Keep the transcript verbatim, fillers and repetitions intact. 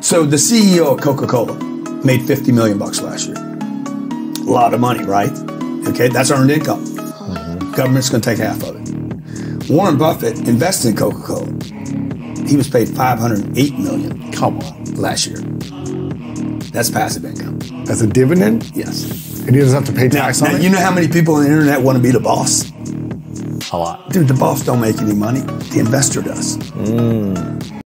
So the C E O of Coca-Cola made fifty million bucks last year. A lot of money, right? Okay, that's earned income. Mm-hmm. Government's going to take half of it. Warren Buffett invested in Coca-Cola. He was paid five hundred eight million dollars. Come on. Last year. That's passive income. That's a dividend? Yes. And he doesn't have to pay tax now, on now, it? You know how many people on the internet want to be the boss? A lot. Dude, the boss don't make any money. The investor does. Mm.